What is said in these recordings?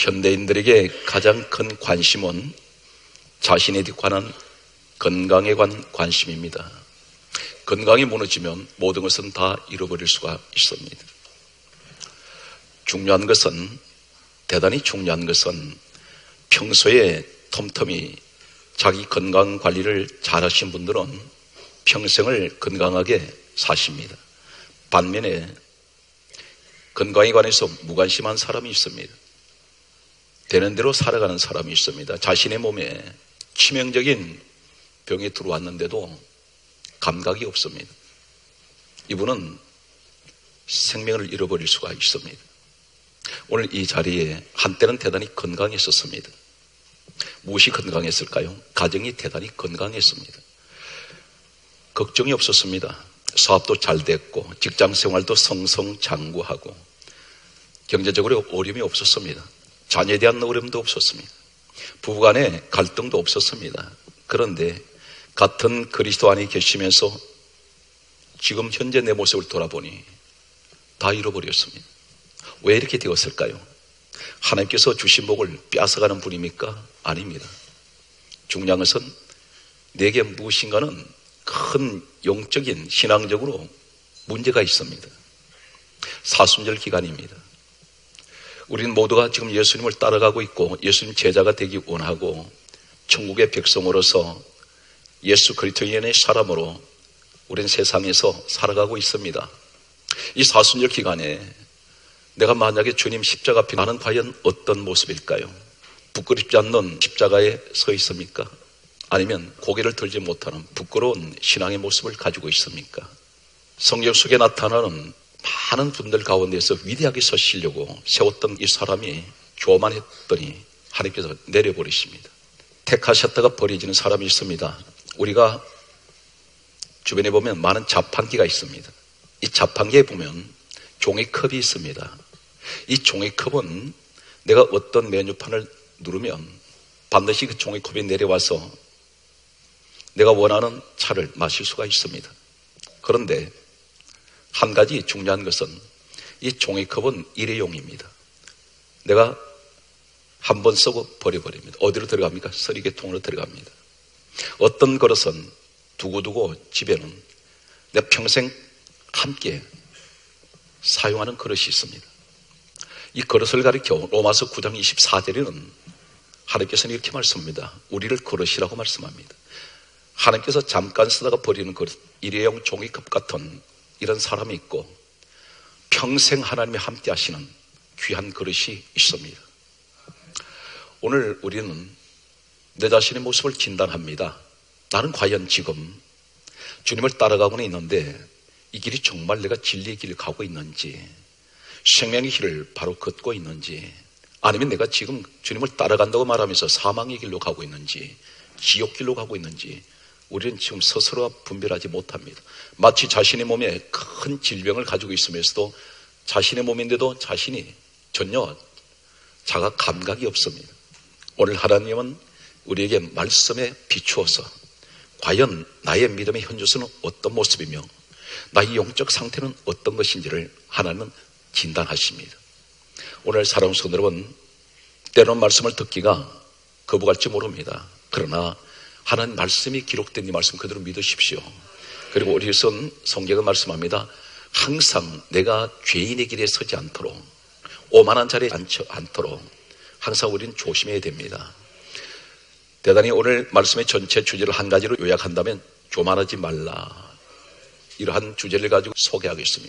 현대인들에게 가장 큰 관심은 자신에 관한 건강에 관한 관심입니다. 건강이 무너지면 모든 것은 다 잃어버릴 수가 있습니다. 대단히 중요한 것은 평소에 틈틈이 자기 건강 관리를 잘 하신 분들은 평생을 건강하게 사십니다. 반면에 건강에 관해서 무관심한 사람이 있습니다. 되는 대로 살아가는 사람이 있습니다. 자신의 몸에 치명적인 병이 들어왔는데도 감각이 없습니다. 이분은 생명을 잃어버릴 수가 있습니다. 오늘 이 자리에 한때는 대단히 건강했었습니다. 무엇이 건강했을까요? 가정이 대단히 건강했습니다. 걱정이 없었습니다. 사업도 잘 됐고 직장생활도 성성장구하고 경제적으로 어려움이 없었습니다. 자녀에 대한 어려움도 없었습니다. 부부간에 갈등도 없었습니다. 그런데 같은 그리스도 안에 계시면서 지금 현재 내 모습을 돌아보니 다 잃어버렸습니다. 왜 이렇게 되었을까요? 하나님께서 주신 복을 뺏어가는 분입니까? 아닙니다. 중요한 것은 내게 무엇인가는 큰 영적인 신앙적으로 문제가 있습니다. 사순절 기간입니다. 우리는 모두가 지금 예수님을 따라가고 있고 예수님 제자가 되기 원하고 천국의 백성으로서 예수 그리스도인의 사람으로 우리는 세상에서 살아가고 있습니다. 이 사순절 기간에 내가 만약에 주님 십자가 앞에 나는 과연 어떤 모습일까요? 부끄럽지 않는 십자가에 서 있습니까? 아니면 고개를 들지 못하는 부끄러운 신앙의 모습을 가지고 있습니까? 성경 속에 나타나는 많은 분들 가운데서 위대하게 서시려고 세웠던 이 사람이 교만했더니 하나님께서 내려버리십니다. 택하셨다가 버려지는 사람이 있습니다. 우리가 주변에 보면 많은 자판기가 있습니다. 이 자판기에 보면 종이컵이 있습니다. 이 종이컵은 내가 어떤 메뉴판을 누르면 반드시 그 종이컵이 내려와서 내가 원하는 차를 마실 수가 있습니다. 그런데 한 가지 중요한 것은 이 종이컵은 일회용입니다. 내가 한 번 쓰고 버려버립니다. 어디로 들어갑니까? 쓰레기통으로 들어갑니다. 어떤 그릇은 두고두고 집에는 내 평생 함께 사용하는 그릇이 있습니다. 이 그릇을 가리켜 로마서 9장 24절에는 하나님께서는 이렇게 말씀합니다. 우리를 그릇이라고 말씀합니다. 하나님께서 잠깐 쓰다가 버리는 그릇, 일회용 종이컵 같은 이런 사람이 있고 평생 하나님이 함께 하시는 귀한 그릇이 있습니다. 오늘 우리는 내 자신의 모습을 진단합니다. 나는 과연 지금 주님을 따라가고는 있는데 이 길이 정말 내가 진리의 길을 가고 있는지, 생명의 길을 바로 걷고 있는지, 아니면 내가 지금 주님을 따라간다고 말하면서 사망의 길로 가고 있는지, 지옥 길로 가고 있는지 우리는 지금 스스로 분별하지 못합니다. 마치 자신의 몸에 큰 질병을 가지고 있으면서도 자신의 몸인데도 자신이 전혀 자가 감각이 없습니다. 오늘 하나님은 우리에게 말씀에 비추어서 과연 나의 믿음의 현주소는 어떤 모습이며 나의 영적 상태는 어떤 것인지를 하나님은 진단하십니다. 오늘 사랑하는 성도 여러분, 때로는 말씀을 듣기가 거부갈지 모릅니다. 그러나 하나님 말씀이 기록된 이 말씀 그대로 믿으십시오. 그리고 우리에선 성경은 말씀합니다. 항상 내가 죄인의 길에 서지 않도록, 오만한 자리에 앉지 않도록 항상 우리는 조심해야 됩니다. 대단히 오늘 말씀의 전체 주제를 한 가지로 요약한다면 교만하지 말라, 이러한 주제를 가지고 소개하겠습니다.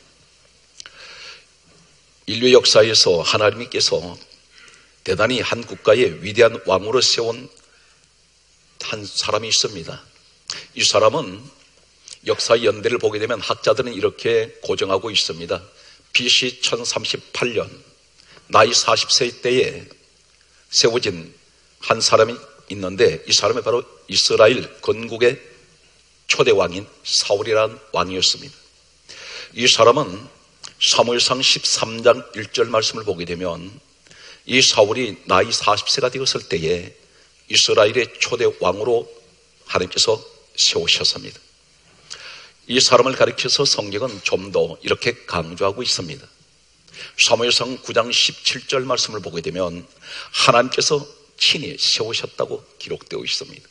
인류 역사에서 하나님께서 대단히 한 국가의 위대한 왕으로 세운 한 사람이 있습니다. 이 사람은 역사의 연대를 보게 되면 학자들은 이렇게 고정하고 있습니다. BC 1038년 나이 40세 때에 세워진 한 사람이 있는데 이 사람이 바로 이스라엘 건국의 초대 왕인 사울이라는 왕이었습니다. 이 사람은 사무엘상 13장 1절 말씀을 보게 되면 이 사울이 나이 40세가 되었을 때에 이스라엘의 초대 왕으로 하나님께서 세우셨습니다. 이 사람을 가리켜서 성경은 좀 더 이렇게 강조하고 있습니다. 사무엘상 9장 17절 말씀을 보게 되면 하나님께서 친히 세우셨다고 기록되어 있습니다.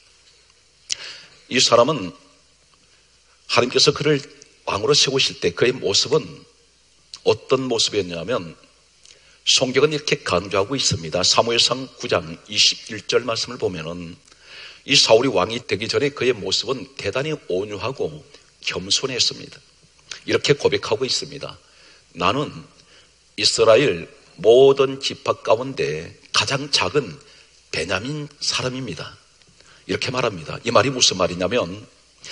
이 사람은 하나님께서 그를 왕으로 세우실 때 그의 모습은 어떤 모습이었냐면, 성경은 이렇게 강조하고 있습니다. 사무엘상 9장 21절 말씀을 보면은 이 사울이 왕이 되기 전에 그의 모습은 대단히 온유하고 겸손했습니다. 이렇게 고백하고 있습니다. 나는 이스라엘 모든 지파 가운데 가장 작은 베냐민 사람입니다. 이렇게 말합니다. 이 말이 무슨 말이냐면,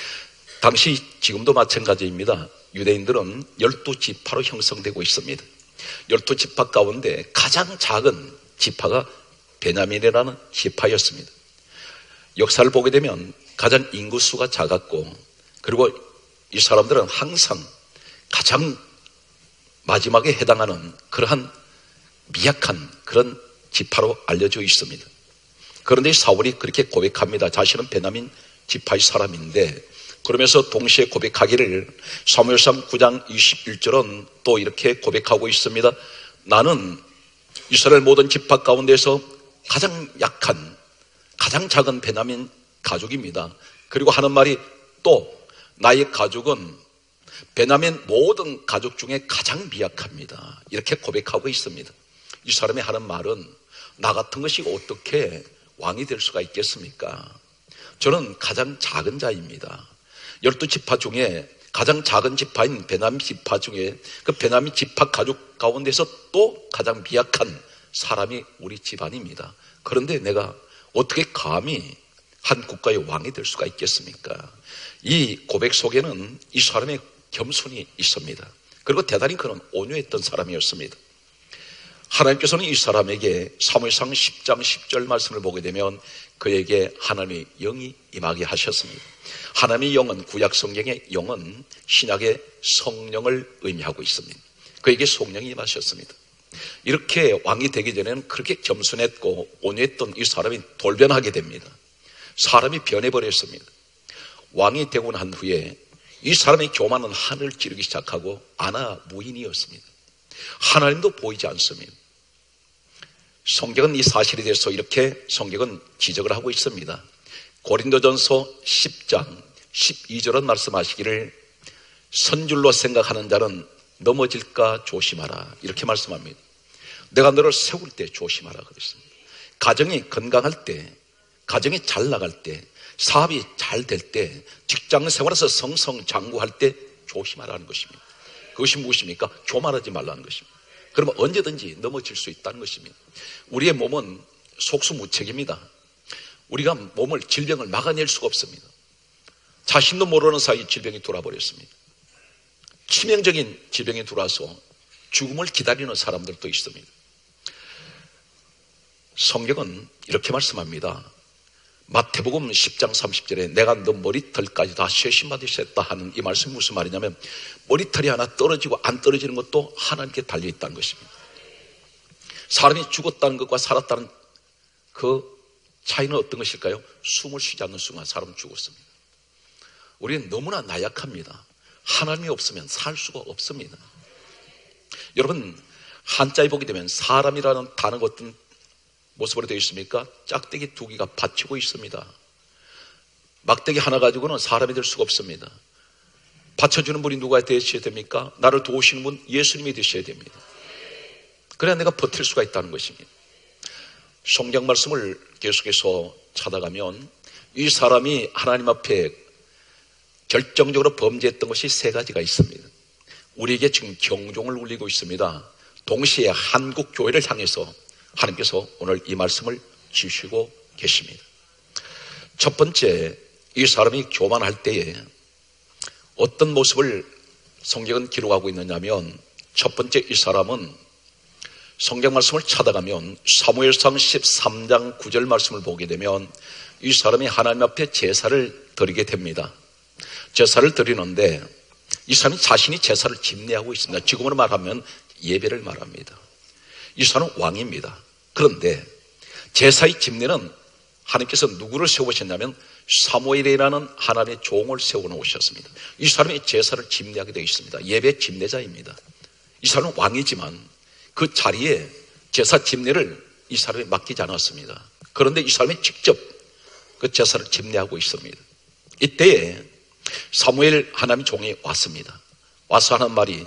당시 지금도 마찬가지입니다. 유대인들은 12지파로 형성되고 있습니다. 12지파 가운데 가장 작은 지파가 베냐민이라는 지파였습니다. 역사를 보게 되면 가장 인구수가 작았고, 그리고 이 사람들은 항상 가장 마지막에 해당하는 그러한 미약한 그런 지파로 알려져 있습니다. 그런데 사울이 그렇게 고백합니다. 자신은 베냐민 지파의 사람인데, 그러면서 동시에 고백하기를 사무엘상 9장 21절은 또 이렇게 고백하고 있습니다. 나는 이스라엘 모든 지파 가운데서 가장 약한, 가장 작은 베냐민 가족입니다. 그리고 하는 말이 또 나의 가족은 베냐민 모든 가족 중에 가장 미약합니다. 이렇게 고백하고 있습니다. 이 사람이 하는 말은, 나 같은 것이 어떻게 왕이 될 수가 있겠습니까? 저는 가장 작은 자입니다. 12지파 중에 가장 작은 지파인 베냐민 지파 중에 그 베냐민 지파 가족 가운데서 또 가장 미약한 사람이 우리 집안입니다. 그런데 내가 어떻게 감히 한 국가의 왕이 될 수가 있겠습니까? 이 고백 속에는 이 사람의 겸손이 있습니다. 그리고 대단히 그는 온유했던 사람이었습니다. 하나님께서는 이 사람에게 사무엘상 10장 10절 말씀을 보게 되면 그에게 하나님의 영이 임하게 하셨습니다. 하나님의 영은, 구약 성경의 영은 신약의 성령을 의미하고 있습니다. 그에게 성령이 임하셨습니다. 이렇게 왕이 되기 전에는 그렇게 겸손했고 온유했던 이 사람이 돌변하게 됩니다. 사람이 변해버렸습니다. 왕이 되고 난 후에 이 사람의 교만은 하늘을 찌르기 시작하고 아나무인이었습니다. 하나님도 보이지 않습니다. 성경은 이 사실에 대해서 이렇게 성경은 지적을 하고 있습니다. 고린도전서 10장 12절은 말씀하시기를 선줄로 생각하는 자는 넘어질까 조심하라, 이렇게 말씀합니다. 내가 너를 세울 때 조심하라 그랬습니다. 가정이 건강할 때, 가정이 잘 나갈 때, 사업이 잘 될 때, 직장 생활에서 성성장구할 때 조심하라는 것입니다. 그것이 무엇입니까? 교만하지 말라는 것입니다. 그러면 언제든지 넘어질 수 있다는 것입니다. 우리의 몸은 속수무책입니다. 우리가 몸을, 질병을 막아낼 수가 없습니다. 자신도 모르는 사이 질병이 돌아버렸습니다. 치명적인 질병이 들어와서 죽음을 기다리는 사람들도 있습니다. 성경은 이렇게 말씀합니다. 마태복음 10장 30절에 내가 너 머리털까지 다 쇄신받으셨다 하는 이 말씀이 무슨 말이냐면, 머리털이 하나 떨어지고 안 떨어지는 것도 하나님께 달려있다는 것입니다. 사람이 죽었다는 것과 살았다는 그 차이는 어떤 것일까요? 숨을 쉬지 않는 순간 사람은 죽었습니다. 우리는 너무나 나약합니다. 하나님이 없으면 살 수가 없습니다. 여러분, 한자에 보게 되면 사람이라는 단어가 어떤 모습으로 되어 있습니까? 짝대기 두 개가 받치고 있습니다. 막대기 하나 가지고는 사람이 될 수가 없습니다. 받쳐주는 분이 누가 되셔야 됩니까? 나를 도우시는 분 예수님이 되셔야 됩니다. 그래야 내가 버틸 수가 있다는 것입니다. 성경 말씀을 계속해서 찾아가면 이 사람이 하나님 앞에 결정적으로 범죄했던 것이 세 가지가 있습니다. 우리에게 지금 경종을 울리고 있습니다. 동시에 한국 교회를 향해서 하나님께서 오늘 이 말씀을 주시고 계십니다. 첫 번째, 이 사람이 교만할 때에 어떤 모습을 성경은 기록하고 있느냐면, 첫 번째, 이 사람은 성경 말씀을 찾아가면 사무엘상 13장 9절 말씀을 보게 되면 이 사람이 하나님 앞에 제사를 드리게 됩니다. 제사를 드리는데 이 사람이 자신이 제사를 집례하고 있습니다. 지금으로 말하면 예배를 말합니다. 이 사람은 왕입니다. 그런데 제사의 집례는 하나님께서 누구를 세우셨냐면 사무엘이라는 하나님의 종을 세워놓으셨습니다. 이 사람이 제사를 집례하게 되어 있습니다. 예배 집례자입니다. 이 사람은 왕이지만 그 자리에 제사 집례를 이 사람이 맡기지 않았습니다. 그런데 이 사람이 직접 그 제사를 집례하고 있습니다. 이때에 사무엘 하나님의 종이 왔습니다. 와서 하는 말이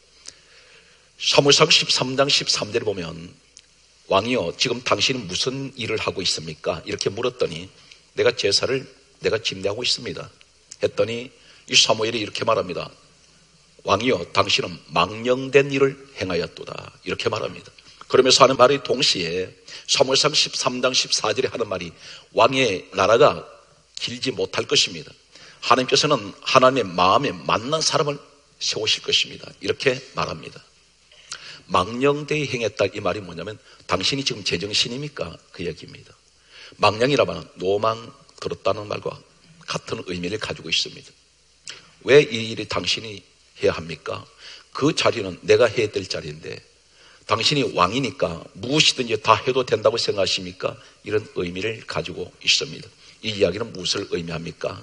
사무엘상 13장 13절에 보면 왕이여 지금 당신은 무슨 일을 하고 있습니까? 이렇게 물었더니 내가 제사를 내가 집례하고 있습니다 했더니 이 사무엘이 이렇게 말합니다. 왕이여 당신은 망령된 일을 행하였도다 이렇게 말합니다. 그러면서 하는 말이 동시에 사무엘상 13장 14절에 하는 말이 왕의 나라가 길지 못할 것입니다. 하나님께서는 하나님의 마음에 맞는 사람을 세우실 것입니다 이렇게 말합니다. 망령되이 행했다 이 말이 뭐냐면 당신이 지금 제정신입니까? 그 얘기입니다. 망령이라면 노망 들었다는 말과 같은 의미를 가지고 있습니다. 왜 이 일이 당신이 해야 합니까? 그 자리는 내가 해야 될 자리인데 당신이 왕이니까 무엇이든지 다 해도 된다고 생각하십니까? 이런 의미를 가지고 있습니다. 이 이야기는 무엇을 의미합니까?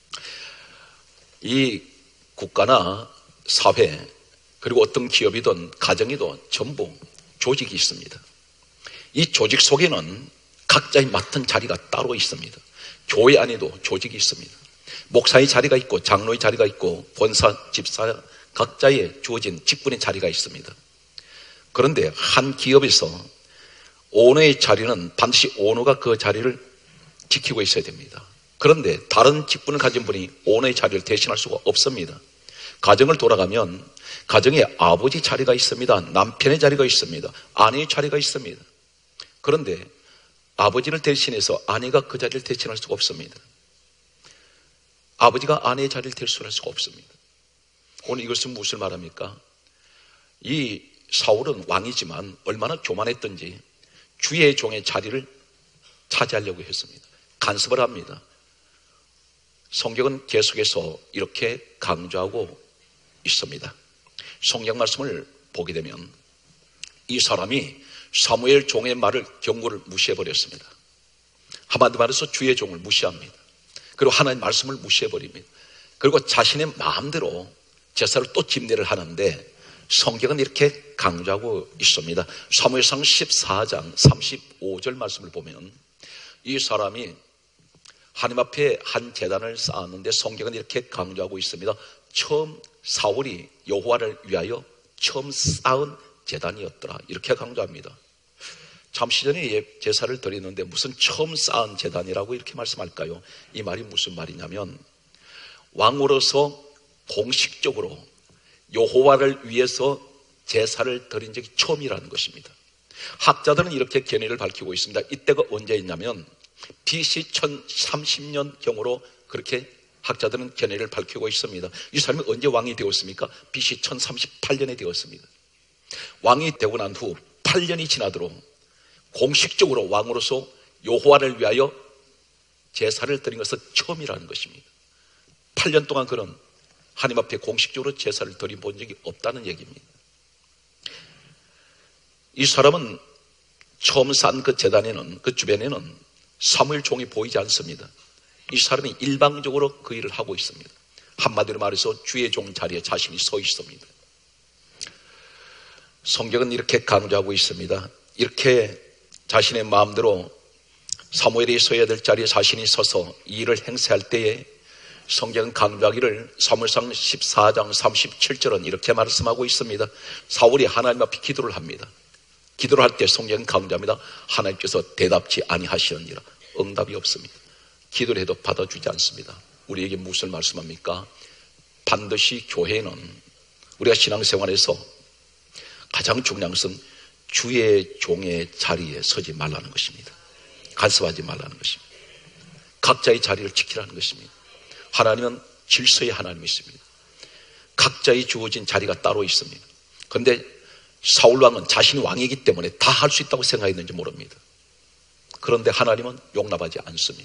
이 국가나 사회 그리고 어떤 기업이든 가정이든 전부 조직이 있습니다. 이 조직 속에는 각자의 맡은 자리가 따로 있습니다. 교회 안에도 조직이 있습니다. 목사의 자리가 있고 장로의 자리가 있고 권사, 집사 각자의 주어진 직분의 자리가 있습니다. 그런데 한 기업에서 오너의 자리는 반드시 오너가 그 자리를 지키고 있어야 됩니다. 그런데 다른 직분을 가진 분이 오너의 자리를 대신할 수가 없습니다. 가정을 돌아가면 가정에 아버지 자리가 있습니다. 남편의 자리가 있습니다. 아내의 자리가 있습니다. 그런데 아버지를 대신해서 아내가 그 자리를 대신할 수가 없습니다. 아버지가 아내의 자리를 대신할 수가 없습니다. 오늘 이것은 무엇을 말합니까? 이 사울은 왕이지만 얼마나 교만했던지 주의 종의 자리를 차지하려고 했습니다. 간섭을 합니다. 성경은 계속해서 이렇게 강조하고 있습니다. 성경 말씀을 보게 되면 이 사람이 사무엘 종의 말을 경고를 무시해버렸습니다. 한마디 말해서 주의 종을 무시합니다. 그리고 하나님의 말씀을 무시해버립니다. 그리고 자신의 마음대로 제사를 또 집례를 하는데 성경은 이렇게 강조하고 있습니다. 사무엘상 14장 35절 말씀을 보면 이 사람이 하나님 앞에 한 제단을 쌓았는데 성경은 이렇게 강조하고 있습니다. 처음 사울이 여호와를 위하여 처음 쌓은 제단이었더라 이렇게 강조합니다. 잠시 전에 제사를 드리는데 무슨 처음 쌓은 제단이라고 이렇게 말씀할까요? 이 말이 무슨 말이냐면 왕으로서 공식적으로 여호와를 위해서 제사를 드린 적이 처음이라는 것입니다. 학자들은 이렇게 견해를 밝히고 있습니다. 이때가 언제였냐면 BC 1030년경으로 그렇게 학자들은 견해를 밝히고 있습니다. 이 사람이 언제 왕이 되었습니까? BC 1038년에 되었습니다. 왕이 되고 난 후 8년이 지나도록 공식적으로 왕으로서 여호와를 위하여 제사를 드린 것은 처음이라는 것입니다. 8년 동안 그는 하나님 앞에 공식적으로 제사를 드린 본 적이 없다는 얘기입니다. 이 사람은 처음 쌓은 그 제단에는 그 주변에는 사무엘 종이 보이지 않습니다. 이 사람이 일방적으로 그 일을 하고 있습니다. 한마디로 말해서 주의 종 자리에 자신이 서 있습니다. 성경은 이렇게 강조하고 있습니다. 이렇게 자신의 마음대로 사무엘이 서야 될 자리에 자신이 서서 이 일을 행세할 때에 성경은 강조하기를 사무엘상 14장 37절은 이렇게 말씀하고 있습니다. 사울이 하나님 앞에 기도를 합니다. 기도를 할 때 성경은 강조합니다. 하나님께서 대답지 아니하시느니라. 응답이 없습니다. 기도를 해도 받아주지 않습니다. 우리에게 무엇을 말씀합니까? 반드시 교회는 우리가 신앙생활에서 가장 중요한 것은 주의 종의 자리에 서지 말라는 것입니다. 간섭하지 말라는 것입니다. 각자의 자리를 지키라는 것입니다. 하나님은 질서의 하나님이십니다. 각자의 주어진 자리가 따로 있습니다. 그런데 사울왕은 자신이 왕이기 때문에 다 할 수 있다고 생각했는지 모릅니다. 그런데 하나님은 용납하지 않습니다.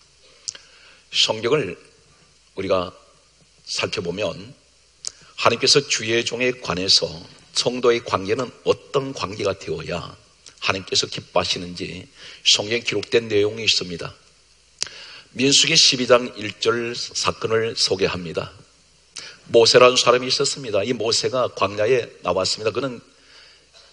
성경을 우리가 살펴보면 하나님께서 주의 종에 관해서 성도의 관계는 어떤 관계가 되어야 하나님께서 기뻐하시는지 성경에 기록된 내용이 있습니다. 민수기 12장 1절 사건을 소개합니다. 모세라는 사람이 있었습니다. 이 모세가 광야에 나왔습니다. 그는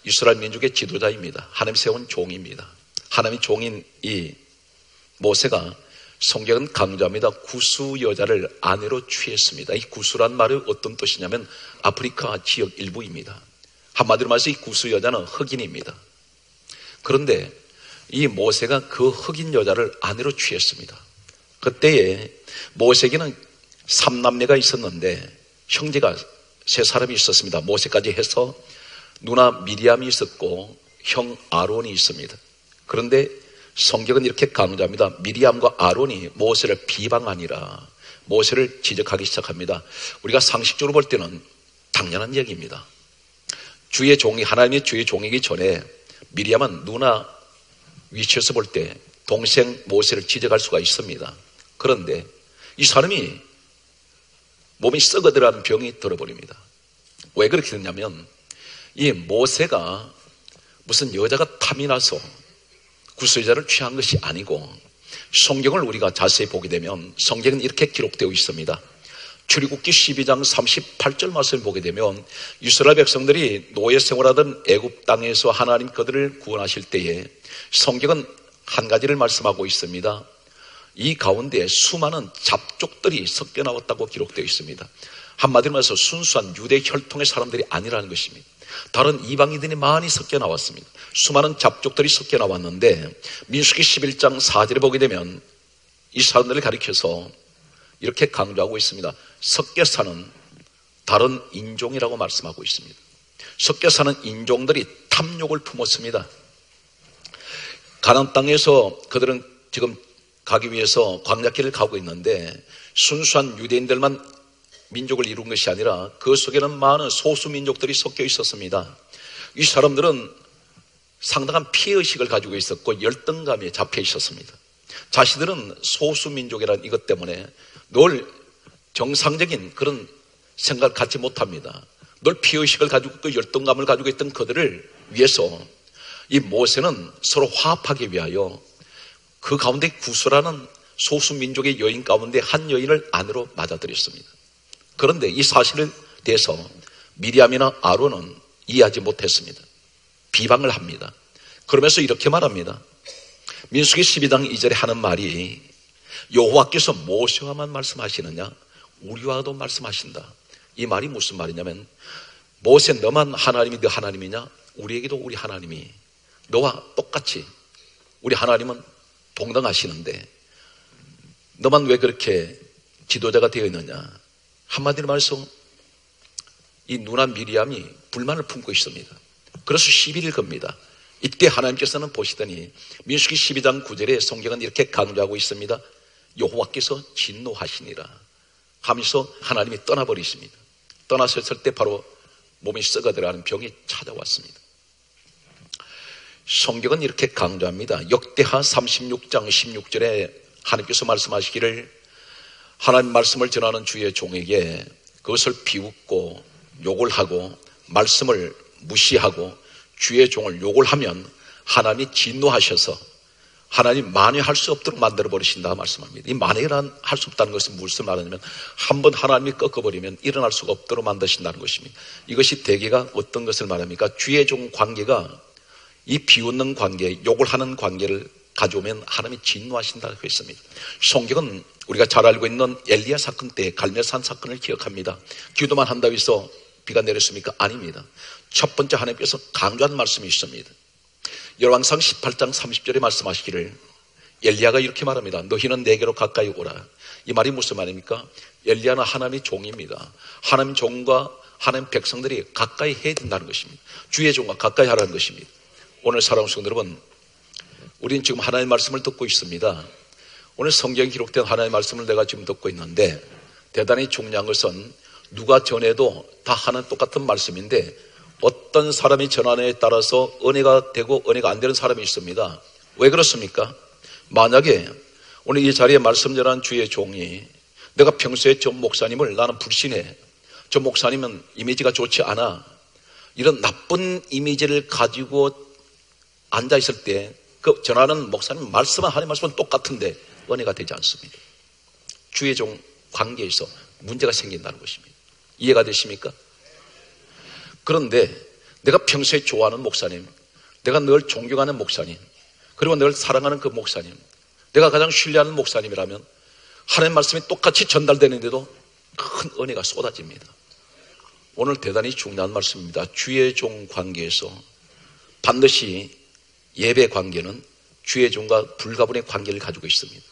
이스라엘 민족의 지도자입니다. 하나님 세운 종입니다. 하나님의 종인 이 모세가 성경은 강조합니다. 구수 여자를 아내로 취했습니다. 이 구수란 말이 어떤 뜻이냐면 아프리카 지역 일부입니다. 한마디로 말해서 이 구수 여자는 흑인입니다. 그런데 이 모세가 그 흑인 여자를 아내로 취했습니다. 그때에 모세에게는 3남매가 있었는데 형제가 3사람이 있었습니다. 모세까지 해서 누나 미리암이 있었고 형 아론이 있습니다. 그런데 성경은 이렇게 강조합니다. 미리암과 아론이 모세를 비방하니라 모세를 지적하기 시작합니다. 우리가 상식적으로 볼 때는 당연한 얘기입니다. 주의 종이 하나님의 주의 종이기 전에 미리암은 누나 위치에서 볼 때 동생 모세를 지적할 수가 있습니다. 그런데 이 사람이 몸이 썩어들어가는 병이 들어버립니다. 왜 그렇게 됐냐면 이 모세가 무슨 여자가 탐이 나서 구수여자를 취한 것이 아니고 성경을 우리가 자세히 보게 되면 성경은 이렇게 기록되어 있습니다. 출애굽기 12장 38절 말씀을 보게 되면 이스라엘 백성들이 노예 생활하던 애굽 땅에서 하나님 그들을 구원하실 때에 성경은 한 가지를 말씀하고 있습니다. 이 가운데 수많은 잡족들이 섞여 나왔다고 기록되어 있습니다. 한마디로 말해서 순수한 유대 혈통의 사람들이 아니라는 것입니다. 다른 이방인들이 많이 섞여 나왔습니다. 수많은 잡족들이 섞여 나왔는데 민수기 11장 4절에 보게 되면 이 사람들을 가리켜서 이렇게 강조하고 있습니다. 섞여 사는 다른 인종이라고 말씀하고 있습니다. 섞여 사는 인종들이 탐욕을 품었습니다. 가나안 땅에서 그들은 지금 가기 위해서 광야길을 가고 있는데 순수한 유대인들만 민족을 이룬 것이 아니라 그 속에는 많은 소수 민족들이 섞여 있었습니다. 이 사람들은 상당한 피해의식을 가지고 있었고 열등감에 잡혀 있었습니다. 자신들은 소수 민족이라는 이것 때문에 늘 정상적인 그런 생각을 갖지 못합니다. 늘 피해의식을 가지고 있고 열등감을 가지고 있던 그들을 위해서 이 모세는 서로 화합하기 위하여 그 가운데 구수라는 소수 민족의 여인 가운데 한 여인을 아내로 맞아들였습니다. 그런데 이 사실에 대해서 미리암이나 아론은 이해하지 못했습니다. 비방을 합니다. 그러면서 이렇게 말합니다. 민수기 12장 2절에 하는 말이 여호와께서 모세와만 말씀하시느냐 우리와도 말씀하신다. 이 말이 무슨 말이냐면 모세 너만 하나님이 너 하나님이냐 우리에게도 우리 하나님이 너와 똑같이 우리 하나님은 동등하시는데 너만 왜 그렇게 지도자가 되어 있느냐. 한마디로 말해서 이 누나 미리암이 불만을 품고 있습니다. 그래서 시비를 겁니다. 이때 하나님께서는 보시더니 민수기 12장 9절에 성경은 이렇게 강조하고 있습니다. 여호와께서 진노하시니라 하면서 하나님이 떠나버리십니다. 떠나셨을 때 바로 몸이 썩어들어가는 병이 찾아왔습니다. 성경은 이렇게 강조합니다. 역대하 36장 16절에 하나님께서 말씀하시기를 하나님 말씀을 전하는 주의 종에게 그것을 비웃고 욕을 하고 말씀을 무시하고 주의 종을 욕을 하면 하나님이 진노하셔서 하나님 만회할 수 없도록 만들어 버리신다 말씀합니다. 이 만회란 할 수 없다는 것은 무엇을 말하냐면 한번 하나님이 꺾어버리면 일어날 수가 없도록 만드신다는 것입니다. 이것이 대개가 어떤 것을 말합니까? 주의 종 관계가 이 비웃는 관계, 욕을 하는 관계를 가져오면 하나님이 진노하신다고 했습니다. 성경은 우리가 잘 알고 있는 엘리야 사건 때 갈멜산 사건을 기억합니다. 기도만 한다고 해서 비가 내렸습니까? 아닙니다. 첫 번째 하나님께서 강조한 말씀이 있습니다. 열왕상 18장 30절에 말씀하시기를 엘리야가 이렇게 말합니다. 너희는 내게로 가까이 오라. 이 말이 무슨 말입니까? 엘리야는 하나님의 종입니다. 하나님 종과 하나님 백성들이 가까이 해야 된다는 것입니다. 주의 종과 가까이 하라는 것입니다. 오늘 사랑하는 성도 여러분, 우리는 지금 하나님의 말씀을 듣고 있습니다. 오늘 성경에 기록된 하나님의 말씀을 내가 지금 듣고 있는데 대단히 중요한 것은 누가 전해도 다 하나님 똑같은 말씀인데 어떤 사람이 전하느냐에 따라서 은혜가 되고 은혜가 안 되는 사람이 있습니다. 왜 그렇습니까? 만약에 오늘 이 자리에 말씀 전한 주의 종이 내가 평소에 저 목사님을 나는 불신해, 저 목사님은 이미지가 좋지 않아, 이런 나쁜 이미지를 가지고 앉아있을 때 그 전하는 목사님 말씀은 하나님 말씀은 똑같은데 은혜가 되지 않습니다. 주의 종 관계에서 문제가 생긴다는 것입니다. 이해가 되십니까? 그런데 내가 평소에 좋아하는 목사님, 내가 늘 존경하는 목사님, 그리고 늘 사랑하는 그 목사님, 내가 가장 신뢰하는 목사님이라면 하나님의 말씀이 똑같이 전달되는데도 큰 은혜가 쏟아집니다. 오늘 대단히 중요한 말씀입니다. 주의 종 관계에서 반드시 예배 관계는 주의 종과 불가분의 관계를 가지고 있습니다.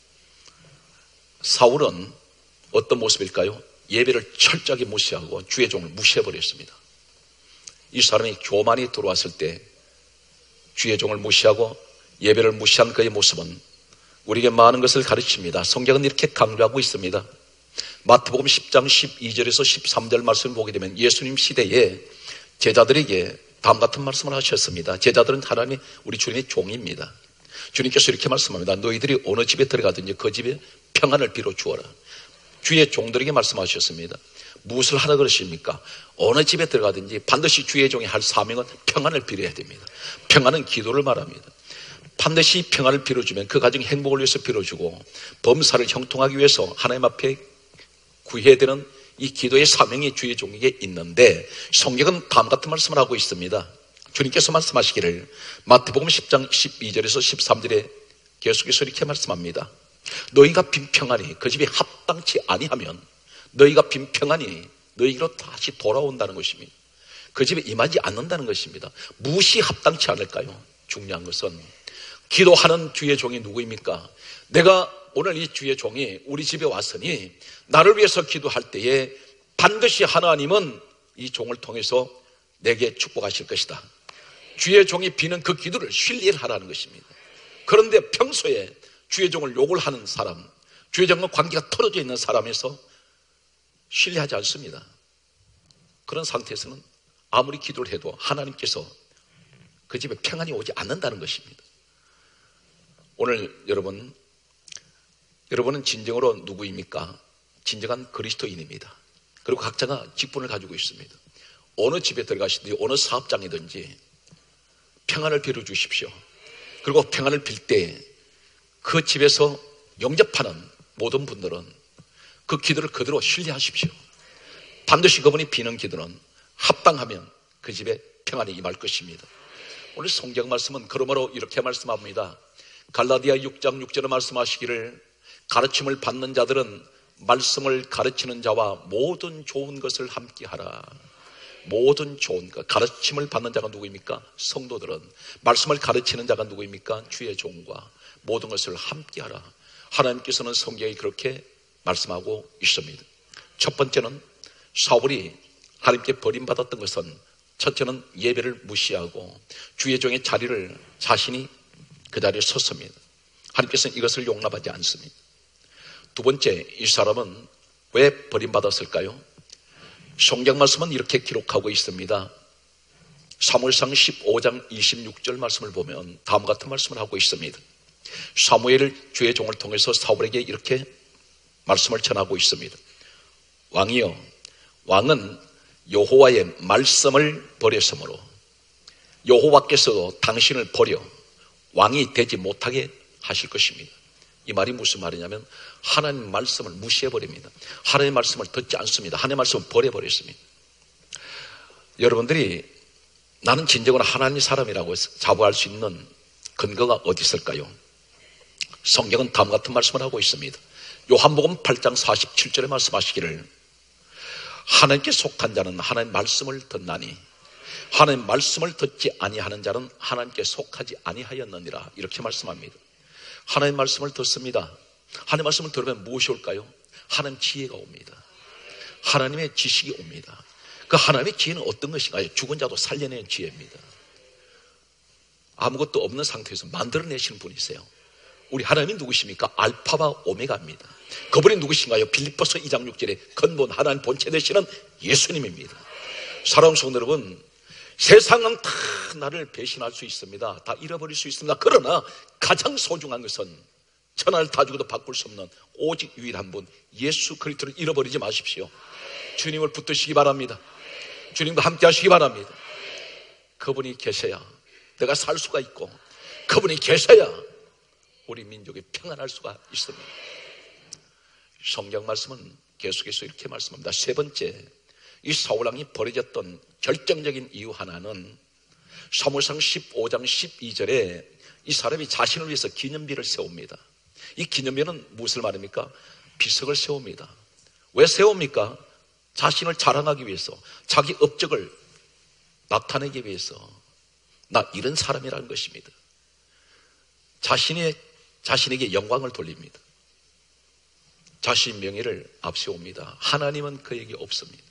사울은 어떤 모습일까요? 예배를 철저하게 무시하고 주의 종을 무시해버렸습니다. 이 사람이 교만이 들어왔을 때 주의 종을 무시하고 예배를 무시한 그의 모습은 우리에게 많은 것을 가르칩니다. 성경은 이렇게 강조하고 있습니다. 마태복음 10장 12절에서 13절 말씀을 보게 되면 예수님 시대에 제자들에게 다음 같은 말씀을 하셨습니다. 제자들은 하나님 우리 주님의 종입니다. 주님께서 이렇게 말씀합니다. 너희들이 어느 집에 들어가든지 그 집에 평안을 빌어 주어라. 주의 종들에게 말씀하셨습니다. 무엇을 하라 그러십니까? 어느 집에 들어가든지 반드시 주의 종이 할 사명은 평안을 빌어야 됩니다. 평안은 기도를 말합니다. 반드시 평안을 빌어주면 그 가정의 행복을 위해서 빌어주고 범사를 형통하기 위해서 하나님 앞에 구해야 되는 이 기도의 사명이 주의 종에게 있는데 성경은 다음 같은 말씀을 하고 있습니다. 주님께서 말씀하시기를 마태복음 10장 12절에서 13절에 계속해서 이렇게 말씀합니다. 너희가 빈평하니 그 집이 합당치 아니하면 너희가 빈평하니 너희로 다시 돌아온다는 것입니다. 그 집에 임하지 않는다는 것입니다. 무엇이 합당치 않을까요? 중요한 것은 기도하는 주의 종이 누구입니까? 내가 오늘 이 주의 종이 우리 집에 왔으니 나를 위해서 기도할 때에 반드시 하나님은 이 종을 통해서 내게 축복하실 것이다. 주의 종이 비는 그 기도를 신뢰하라는 것입니다. 그런데 평소에 주의 종을 욕을 하는 사람, 주의 종과 관계가 틀어져 있는 사람에서 신뢰하지 않습니다. 그런 상태에서는 아무리 기도를 해도 하나님께서 그 집에 평안이 오지 않는다는 것입니다. 오늘 여러분은 진정으로 누구입니까? 진정한 그리스도인입니다. 그리고 각자가 직분을 가지고 있습니다. 어느 집에 들어가시든지 어느 사업장이든지 평안을 빌어 주십시오. 그리고 평안을 빌 때 그 집에서 영접하는 모든 분들은 그 기도를 그대로 신뢰하십시오. 반드시 그분이 비는 기도는 합당하면 그 집에 평안이 임할 것입니다. 오늘 성경 말씀은 그러므로 이렇게 말씀합니다. 갈라디아 6장 6절에 말씀하시기를 가르침을 받는 자들은 말씀을 가르치는 자와 모든 좋은 것을 함께하라. 모든 좋은 것, 가르침을 받는 자가 누구입니까? 성도들은. 말씀을 가르치는 자가 누구입니까? 주의 종과 모든 것을 함께하라. 하나님께서는 성경에 그렇게 말씀하고 있습니다. 첫 번째는 사울이 하나님께 버림받았던 것은 첫째는 예배를 무시하고 주의 종의 자리를 자신이 그 자리에 섰습니다. 하나님께서는 이것을 용납하지 않습니다. 두 번째, 이 사람은 왜 버림받았을까요? 성경 말씀은 이렇게 기록하고 있습니다. 사무엘상 15장 26절 말씀을 보면 다음 같은 말씀을 하고 있습니다. 사무엘을 주의 종을 통해서 사울에게 이렇게 말씀을 전하고 있습니다. 왕이여, 왕은 여호와의 말씀을 버렸으므로 여호와께서도 당신을 버려 왕이 되지 못하게 하실 것입니다. 이 말이 무슨 말이냐면 하나님 말씀을 무시해버립니다. 하나님의 말씀을 듣지 않습니다. 하나님의 말씀을 버려버렸습니다. 여러분들이 나는 진정으로 하나님 사람이라고 자부할 수 있는 근거가 어디 있을까요? 성경은 다음 같은 말씀을 하고 있습니다. 요한복음 8장 47절에 말씀하시기를 하나님께 속한 자는 하나님의 말씀을 듣나니 하나님의 말씀을 듣지 아니하는 자는 하나님께 속하지 아니하였느니라. 이렇게 말씀합니다. 하나님의 말씀을 듣습니다. 하나님의 말씀을 들으면 무엇이 올까요? 하나님 지혜가 옵니다. 하나님의 지식이 옵니다. 그 하나님의 지혜는 어떤 것인가요? 죽은 자도 살려내는 지혜입니다. 아무것도 없는 상태에서 만들어내시는 분이세요. 우리 하나님이 누구십니까? 알파와 오메가입니다. 그분이 누구신가요? 빌립보서 2장 6절에 근본 하나님 본체 되시는 예수님입니다. 사랑하는 성도 여러분, 세상은 다 나를 배신할 수 있습니다. 다 잃어버릴 수 있습니다. 그러나 가장 소중한 것은 천하를 다 주고도 바꿀 수 없는 오직 유일한 분 예수 그리스도를 잃어버리지 마십시오. 주님을 붙드시기 바랍니다. 주님과 함께 하시기 바랍니다. 그분이 계셔야 내가 살 수가 있고 그분이 계셔야 우리 민족이 평안할 수가 있습니다. 성경 말씀은 계속해서 이렇게 말씀합니다. 세 번째, 이 사울왕이 버려졌던 결정적인 이유 하나는 사무엘상 15장 12절에 이 사람이 자신을 위해서 기념비를 세웁니다. 이 기념비는 무엇을 말합니까? 비석을 세웁니다. 왜 세웁니까? 자신을 자랑하기 위해서, 자기 업적을 나타내기 위해서. 나 이런 사람이라는 것입니다. 자신에게 영광을 돌립니다. 자신 명예를 앞세웁니다. 하나님은 그에게 없습니다.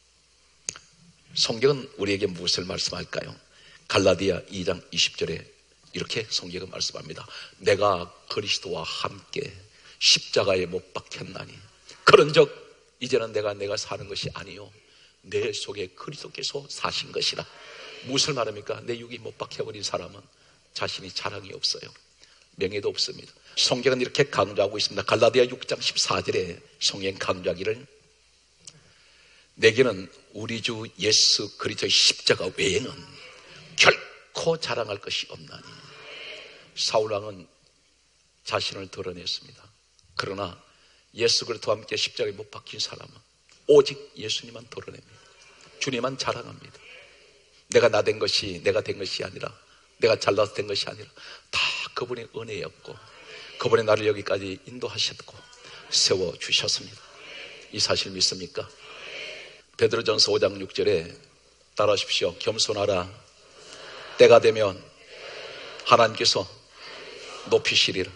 성경은 우리에게 무엇을 말씀할까요? 갈라디아 2장 20절에 이렇게 성경은 말씀합니다. 내가 그리스도와 함께 십자가에 못 박혔나니 그런즉 이제는 내가 사는 것이 아니요 내 속에 그리스도께서 사신 것이라. 무엇을 말합니까? 내 육이 못 박혀버린 사람은 자신이 자랑이 없어요. 명예도 없습니다. 성경은 이렇게 강조하고 있습니다. 갈라디아 6장 14절에 성경 강조하기를 내게는 우리 주 예수 그리스도의 십자가 외에는 결코 자랑할 것이 없나니. 사울왕은 자신을 드러냈습니다. 그러나 예수 그리스도와 함께 십자가에 못 박힌 사람은 오직 예수님만 드러냅니다. 주님만 자랑합니다. 내가 된 것이 아니라, 내가 잘나서 된 것이 아니라 다 그분의 은혜였고 그분의 나를 여기까지 인도하셨고 세워주셨습니다. 이 사실 믿습니까? 베드로전서 5장 6절에 따라하십시오. 겸손하라. 때가 되면 하나님께서 높이시리라.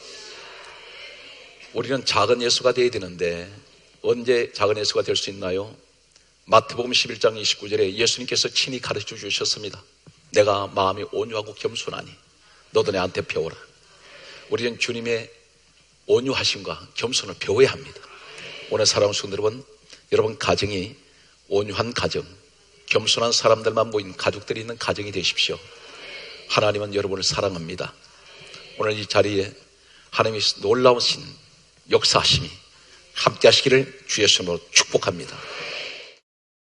우리는 작은 예수가 되어야 되는데 언제 작은 예수가 될 수 있나요? 마태복음 11장 29절에 예수님께서 친히 가르쳐 주셨습니다. 내가 마음이 온유하고 겸손하니 너도 내한테 배워라. 우리는 주님의 온유하심과 겸손을 배워야 합니다. 오늘 사랑하는 성도 여러분 가정이 온유한 가정, 겸손한 사람들만 모인 가족들이 있는 가정이 되십시오. 하나님은 여러분을 사랑합니다. 오늘 이 자리에 하나님이 놀라우신 역사하심이 함께 하시기를 주의 손으로 축복합니다.